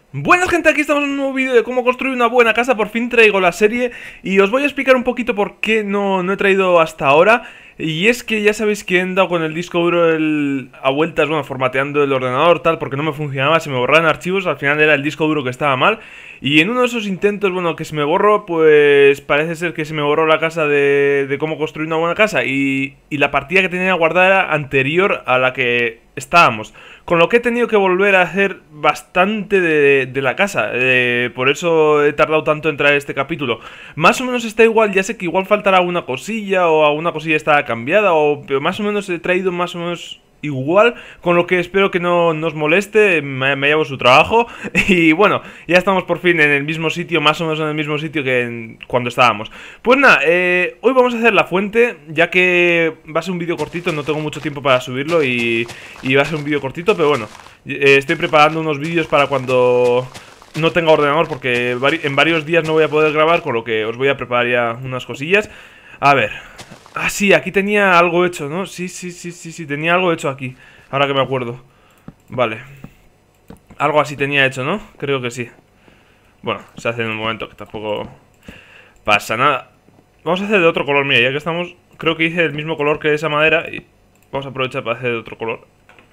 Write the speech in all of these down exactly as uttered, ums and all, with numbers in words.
Buenas gente, aquí estamos en un nuevo vídeo de cómo construir una buena casa. Por fin traigo la serie y os voy a explicar un poquito por qué no, no he traído hasta ahora. Y es que ya sabéis que he andado con el disco duro el, a vueltas, bueno, formateando el ordenador tal, porque no me funcionaba, se me borraban archivos. Al final era el disco duro que estaba mal. Y en uno de esos intentos, bueno, que se me borró, pues parece ser que se me borró la casa de, de cómo construir una buena casa. Y, y la partida que tenía guardada era anterior a la que estábamos. Con lo que he tenido que volver a hacer bastante de, de la casa. Eh, por eso he tardado tanto en traer este capítulo. Más o menos está igual, ya sé que igual faltará alguna cosilla o alguna cosilla está cambiada. O, pero más o menos he traído más o menos igual. Con lo que espero que no nos moleste, me, me llevo su trabajo. Y bueno, ya estamos por fin en el mismo sitio, más o menos en el mismo sitio que en, cuando estábamos. Pues nada, eh, hoy vamos a hacer la fuente, ya que va a ser un vídeo cortito, no tengo mucho tiempo para subirlo y, y va a ser un vídeo cortito, pero bueno, eh, estoy preparando unos vídeos para cuando no tenga ordenador, porque en varios días no voy a poder grabar, con lo que os voy a preparar ya unas cosillas. A ver... Ah, sí, aquí tenía algo hecho, ¿no? Sí, sí, sí, sí, sí, tenía algo hecho aquí. Ahora que me acuerdo. Vale. Algo así tenía hecho, ¿no? Creo que sí. Bueno, se hace en un momento, que tampoco pasa nada. Vamos a hacer de otro color, mira, ya que estamos... Creo que hice el mismo color que esa madera y vamos a aprovechar para hacer de otro color.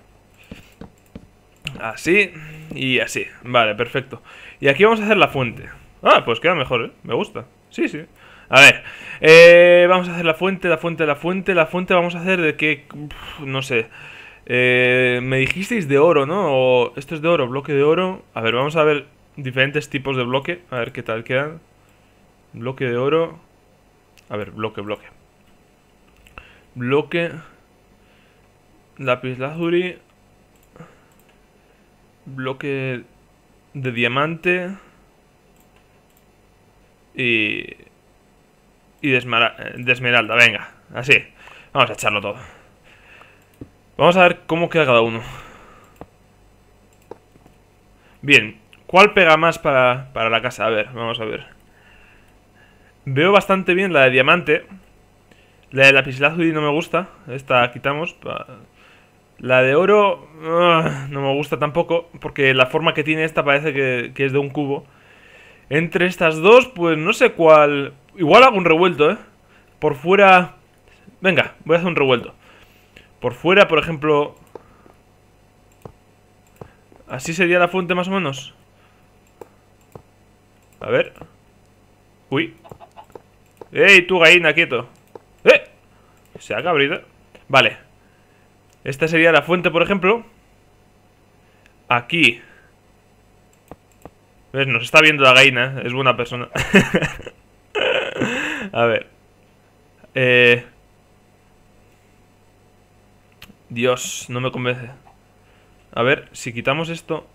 Así y así. Vale, perfecto. Y aquí vamos a hacer la fuente. Ah, pues queda mejor, ¿eh? Me gusta. Sí, sí. A ver, eh, vamos a hacer la fuente, la fuente, la fuente. La fuente vamos a hacer de que... Uf, no sé. Eh, me dijisteis de oro, ¿no? O esto es de oro, bloque de oro. A ver, vamos a ver diferentes tipos de bloque. A ver qué tal quedan. Bloque de oro. A ver, bloque, bloque. Bloque. Lápiz lazuli. Bloque de diamante. Y... Y de, esmera, de esmeralda, venga, así. Vamos a echarlo todo. Vamos a ver cómo queda cada uno. Bien, ¿cuál pega más para, para la casa? A ver, vamos a ver. Veo bastante bien la de diamante. La de lapislázuli no me gusta. Esta quitamos. La de oro uh, no me gusta tampoco, porque la forma que tiene esta parece que, que es de un cubo. Entre estas dos, pues no sé cuál... Igual hago un revuelto, ¿eh? Por fuera... Venga, voy a hacer un revuelto. Por fuera, por ejemplo... Así sería la fuente más o menos. A ver. Uy. ¡Ey, tú gallina, quieto! ¡Eh! Se ha cabrido. Vale. Esta sería la fuente, por ejemplo. Aquí. ¿Ves? Nos está viendo la gallina, es buena persona. A ver. Eh... Dios, no me convence. A ver, si quitamos esto...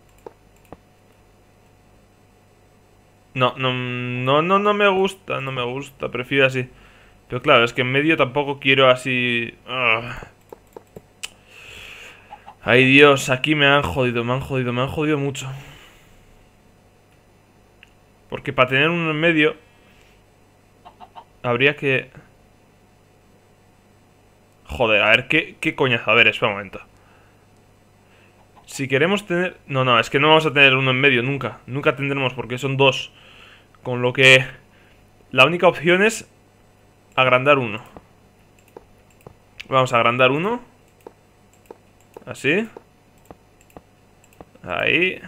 No, no, no, no, no me gusta, no me gusta, prefiero así. Pero claro, es que en medio tampoco quiero así... Ugh. Ay Dios, aquí me han jodido, me han jodido, me han jodido mucho. Porque para tener uno en medio habría que... Joder, a ver, ¿qué, qué coñazo? A ver, espera un momento. Si queremos tener... No, no, es que no vamos a tener uno en medio, nunca. Nunca tendremos, porque son dos. Con lo que... La única opción es agrandar uno. Vamos a agrandar uno. Así. Ahí.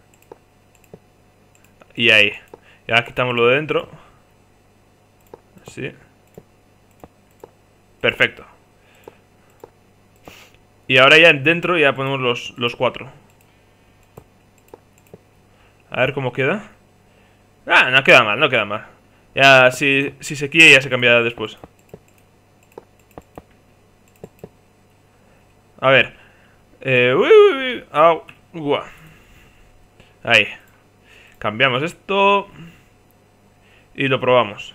Y ahí. Y ahora quitamos lo de dentro. Así. Perfecto. Y ahora ya dentro ya ponemos los, los cuatro. A ver cómo queda. Ah, no queda mal, no queda mal. Ya, si, si se quiere ya se cambiará después. A ver. Eh, uy, uy, uy. Au, uah. Ahí. Cambiamos esto. Y lo probamos.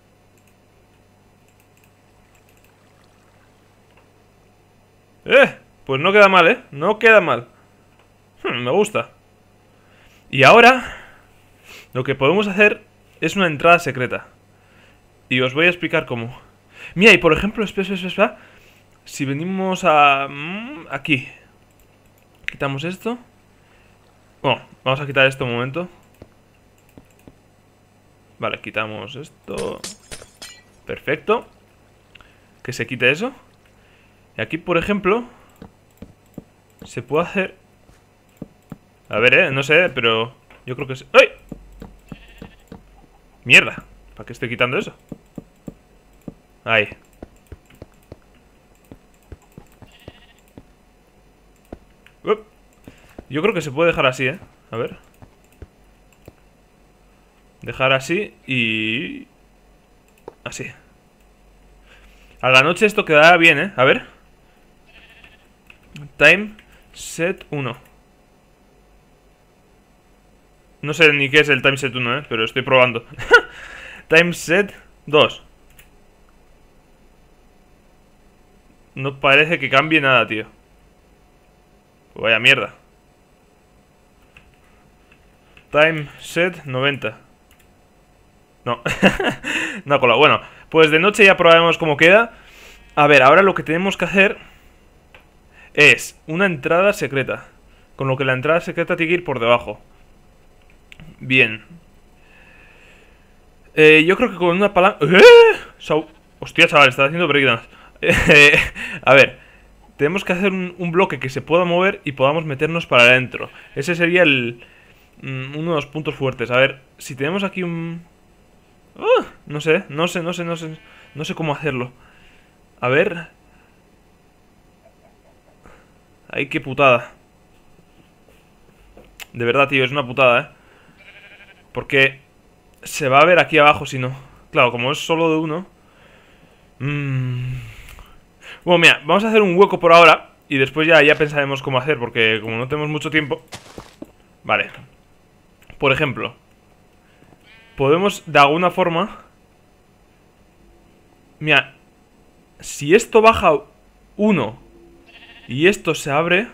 Eh, pues no queda mal, eh. No queda mal. Hmm, me gusta. Y ahora lo que podemos hacer es una entrada secreta. Y os voy a explicar cómo. Mira, y por ejemplo, espera, espera, espera. Si venimos a... Aquí. Quitamos esto. Bueno, vamos a quitar esto un momento. Vale, quitamos esto. Perfecto. Que se quite eso. Y aquí, por ejemplo, se puede hacer... A ver, eh, no sé, pero yo creo que es... ¡Ay! Mierda, ¿para qué estoy quitando eso? Ahí. Up. Yo creo que se puede dejar así, eh. A ver. Dejar así y... Así. A la noche esto quedará bien, eh. A ver. Time set uno. No sé ni qué es el time set uno, eh, pero estoy probando. Time set dos. No parece que cambie nada, tío. Pues vaya mierda. Time set noventa. No. No ha colado. Bueno, pues de noche ya probaremos cómo queda. A ver, ahora lo que tenemos que hacer es una entrada secreta. Con lo que la entrada secreta tiene que ir por debajo. Bien. Eh, yo creo que con una palanca... ¡Eh! Sau... Hostia, chaval, está haciendo breakdance. Eh, a ver, tenemos que hacer un, un bloque que se pueda mover y podamos meternos para adentro. Ese sería el... Mm, uno de los puntos fuertes. A ver, si tenemos aquí un... Uh, no sé, no sé, no sé, no sé. No sé cómo hacerlo. A ver. Ay, qué putada. De verdad, tío, es una putada, eh. Porque se va a ver aquí abajo si no. Claro, como es solo de uno. Mmm... Bueno, mira, vamos a hacer un hueco por ahora. Y después ya, ya pensaremos cómo hacer. Porque como no tenemos mucho tiempo. Vale. Por ejemplo, podemos de alguna forma... Mira, si esto baja uno y esto se abre...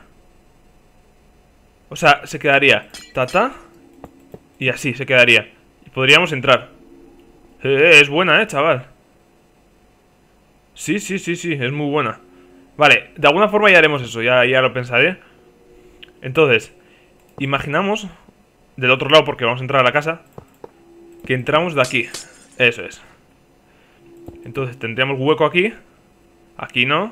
O sea, se quedaría tata y así se quedaría. Y podríamos entrar. Eh, es buena, eh, chaval. Sí, sí, sí, sí, es muy buena. Vale, de alguna forma ya haremos eso, ya, ya lo pensaré. Entonces, imaginamos del otro lado, porque vamos a entrar a la casa, que entramos de aquí. Eso es. Entonces tendríamos hueco aquí. Aquí no.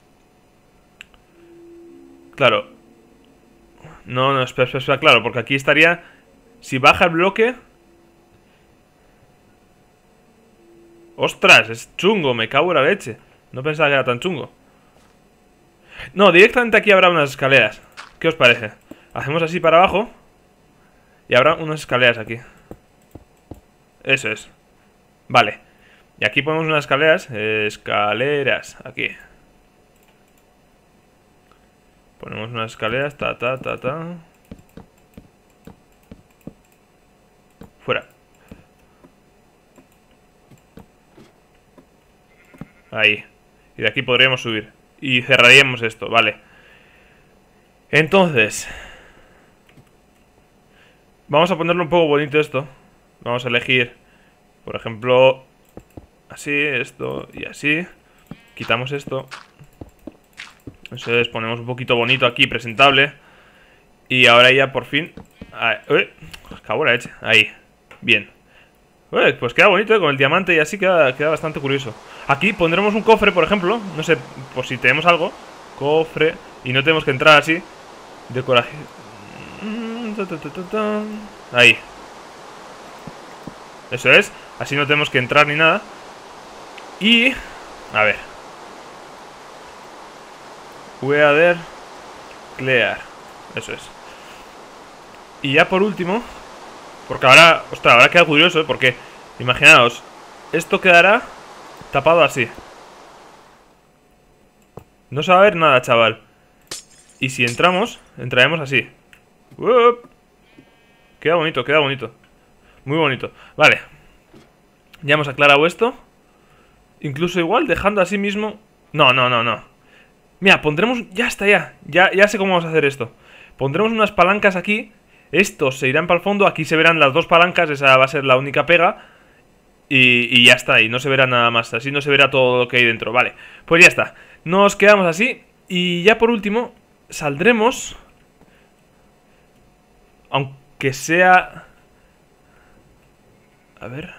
Claro. No, no, espera, espera, espera, claro, porque aquí estaría... Si baja el bloque... ¡Ostras! Es chungo, me cago en la leche. No pensaba que era tan chungo. No, directamente aquí habrá unas escaleras. ¿Qué os parece? Hacemos así para abajo y habrá unas escaleras aquí. Eso es. Vale. Y aquí ponemos unas escaleras. Escaleras, aquí. Ponemos unas escaleras, ta, ta, ta, ta. Fuera. Ahí. Y de aquí podríamos subir. Y cerraríamos esto, vale. Entonces, vamos a ponerlo un poco bonito esto. Vamos a elegir, por ejemplo, así, esto y así. Quitamos esto. Entonces ponemos un poquito bonito aquí, presentable. Y ahora ya por fin... Ahí, uy, acabó la leche. Ahí, bien. Uy, pues queda bonito, ¿eh? Con el diamante y así queda, queda bastante curioso. Aquí pondremos un cofre, por ejemplo. No sé, por si tenemos algo. Cofre. Y no tenemos que entrar así. Decoración. Ahí. Eso es. Así no tenemos que entrar ni nada. Y... A ver. Weather Clear. Eso es. Y ya por último... Porque ahora... Ostras, ahora queda curioso, ¿eh? Porque... Imaginaos. Esto quedará tapado así. No se va a ver nada, chaval. Y si entramos, entraremos así. ¡Uop! Queda bonito, queda bonito. Muy bonito. Vale. Ya hemos aclarado esto. Incluso igual dejando así mismo... No, no, no, no. Mira, pondremos... Ya está, ya. Ya, ya sé cómo vamos a hacer esto. Pondremos unas palancas aquí. Estos se irán para el fondo. Aquí se verán las dos palancas. Esa va a ser la única pega. Y, y ya está. Y no se verá nada más. Así no se verá todo lo que hay dentro. Vale. Pues ya está. Nos quedamos así. Y ya por último... Saldremos... Aunque sea... A ver...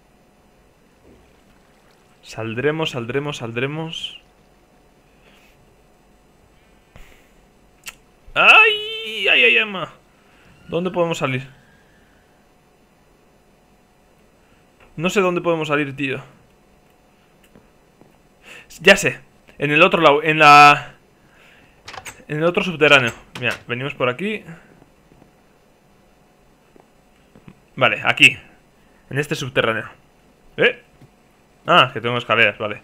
Saldremos, saldremos, saldremos... ¡Ay! ¡Ay, ay, Emma! ¿Dónde podemos salir? No sé dónde podemos salir, tío. Ya sé. En el otro lado, en la... En el otro subterráneo. Mira, venimos por aquí. Vale, aquí. En este subterráneo. ¿Eh? Ah, que tengo escaleras, vale.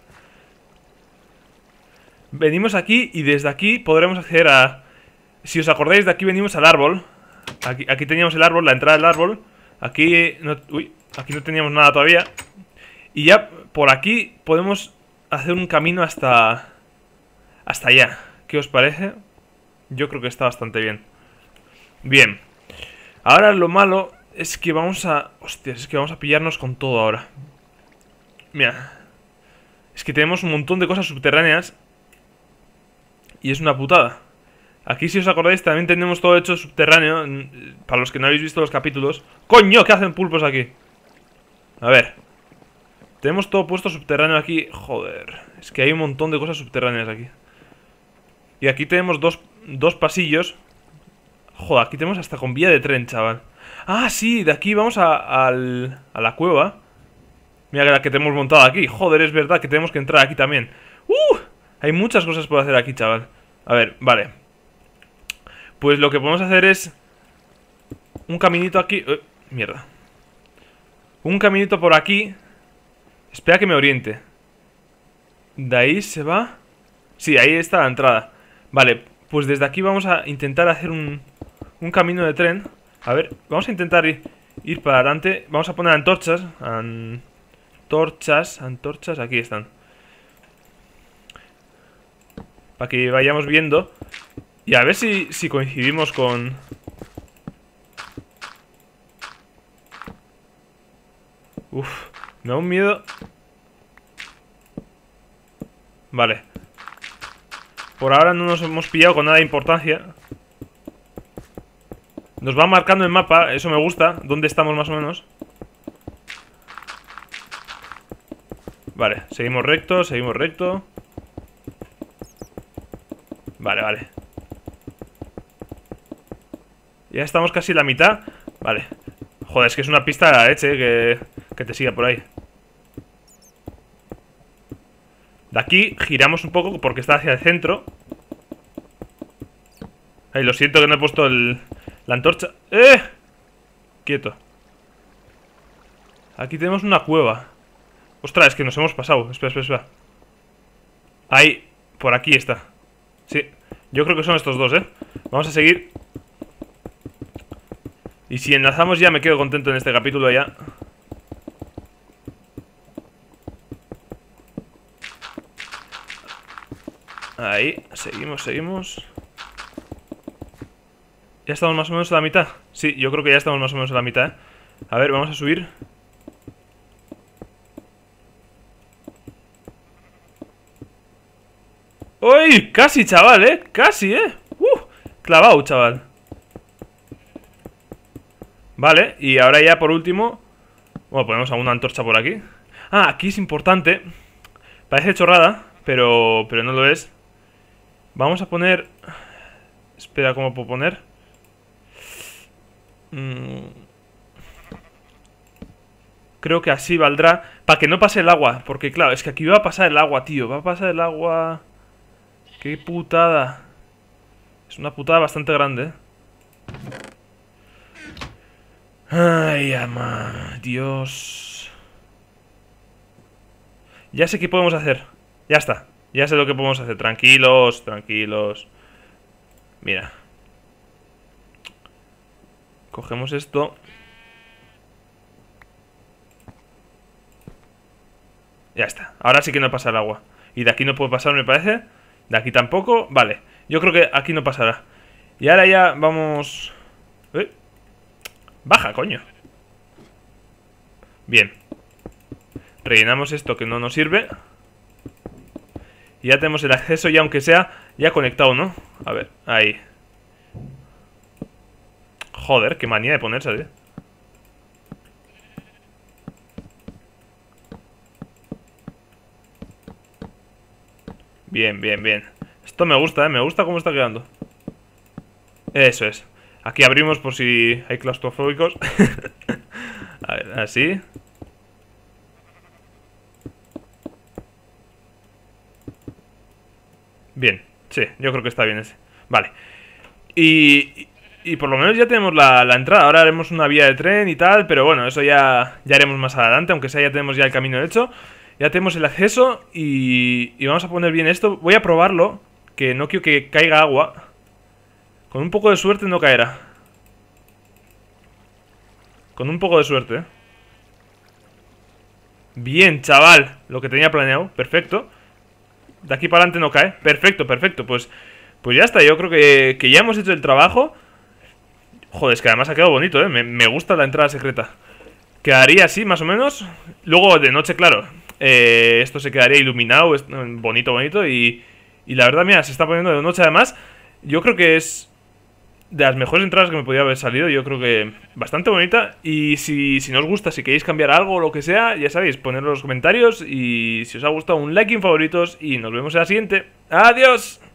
Venimos aquí y desde aquí podremos acceder a... Si os acordáis, de aquí venimos al árbol. Aquí, aquí teníamos el árbol, la entrada del árbol. Aquí no... Uy, aquí no teníamos nada todavía. Y ya por aquí podemos hacer un camino hasta... Hasta allá. ¿Qué os parece? Yo creo que está bastante bien. Bien. Ahora lo malo es que vamos a... Hostias, es que vamos a pillarnos con todo ahora. Mira. Es que tenemos un montón de cosas subterráneas. Y es una putada. Aquí, si os acordáis, también tenemos todo hecho subterráneo. Para los que no habéis visto los capítulos. ¡Coño! ¿Qué hacen pulpos aquí? A ver. Tenemos todo puesto subterráneo aquí. Joder. Es que hay un montón de cosas subterráneas aquí. Y aquí tenemos dos, dos pasillos. Joder, aquí tenemos hasta con vía de tren, chaval. Ah, sí, de aquí vamos a, al, a la cueva. Mira la que tenemos montada aquí. Joder, es verdad que tenemos que entrar aquí también. ¡Uh! Hay muchas cosas por hacer aquí, chaval. A ver, vale. Pues lo que podemos hacer es... Un caminito aquí... Uh, mierda. Un caminito por aquí. Espera que me oriente. De ahí se va... Sí, ahí está la entrada. Vale, pues desde aquí vamos a intentar hacer un... Un camino de tren. A ver, vamos a intentar ir, ir para adelante. Vamos a poner antorchas. Antorchas, antorchas, aquí están. Para que vayamos viendo. Y a ver si, si coincidimos con... Uf, me da un miedo. Vale. Por ahora no nos hemos pillado con nada de importancia. Nos va marcando el mapa, eso me gusta. ¿Dónde estamos más o menos? Vale, seguimos recto, seguimos recto. Vale, vale. Ya estamos casi en la mitad. Vale. Joder, es que es una pista de la leche, que, que te siga por ahí. De aquí giramos un poco porque está hacia el centro. Ay, lo siento que no he puesto el, la antorcha. ¡Eh! Quieto. Aquí tenemos una cueva. Ostras, es que nos hemos pasado. Espera, espera, espera. Ahí, por aquí está. Sí, yo creo que son estos dos, ¿eh? Vamos a seguir. Y si enlazamos ya me quedo contento en este capítulo ya. Ahí, seguimos, seguimos. ¿Ya estamos más o menos a la mitad? Sí, yo creo que ya estamos más o menos a la mitad, ¿eh? A ver, vamos a subir. ¡Uy! Casi, chaval, ¿eh? Casi, ¿eh? ¡Uh! Clavado, chaval. Vale, y ahora ya por último... Bueno, ponemos alguna antorcha por aquí. Ah, aquí es importante. Parece chorrada, pero, pero no lo es. Vamos a poner... Espera, ¿cómo puedo poner? Mm... Creo que así valdrá. Para que no pase el agua. Porque claro, es que aquí va a pasar el agua, tío. Va a pasar el agua... ¡Qué putada! Es una putada bastante grande, ¿eh? Ay, ama, Dios. Ya sé qué podemos hacer. Ya está, ya sé lo que podemos hacer. Tranquilos, tranquilos. Mira. Cogemos esto. Ya está, ahora sí que no pasa el agua. Y de aquí no puede pasar, me parece. De aquí tampoco, vale. Yo creo que aquí no pasará. Y ahora ya vamos... ¿Eh? Baja, coño. Bien. Rellenamos esto que no nos sirve. Y ya tenemos el acceso ya, aunque sea ya conectado, ¿no? A ver, ahí. Joder, qué manía de ponerse, tío. Bien, bien, bien. Esto me gusta, eh, me gusta cómo está quedando. Eso es. Aquí abrimos por si hay claustrofóbicos. A ver, así. Bien, sí, yo creo que está bien ese. Vale. Y, y por lo menos ya tenemos la, la entrada. Ahora haremos una vía de tren y tal, pero bueno, eso ya, ya haremos más adelante. Aunque sea, ya tenemos ya el camino hecho. Ya tenemos el acceso y, y vamos a poner bien esto. Voy a probarlo, que no quiero que caiga agua. Con un poco de suerte no caerá. Con un poco de suerte, ¿eh? Bien, chaval, lo que tenía planeado, perfecto. De aquí para adelante no cae, perfecto, perfecto. Pues, pues ya está, yo creo que, que ya hemos hecho el trabajo. Joder, es que además ha quedado bonito, ¿eh? Me, me gusta la entrada secreta. Quedaría así, más o menos. Luego de noche, claro, eh, esto se quedaría iluminado, es, bonito, bonito. Y, y la verdad, mira, se está poniendo de noche además. Yo creo que es de las mejores entradas que me podía haber salido. Yo creo que bastante bonita. Y si, si no os gusta, si queréis cambiar algo o lo que sea, ya sabéis, ponedlo en los comentarios. Y si os ha gustado, un like en favoritos. Y nos vemos en la siguiente. ¡Adiós!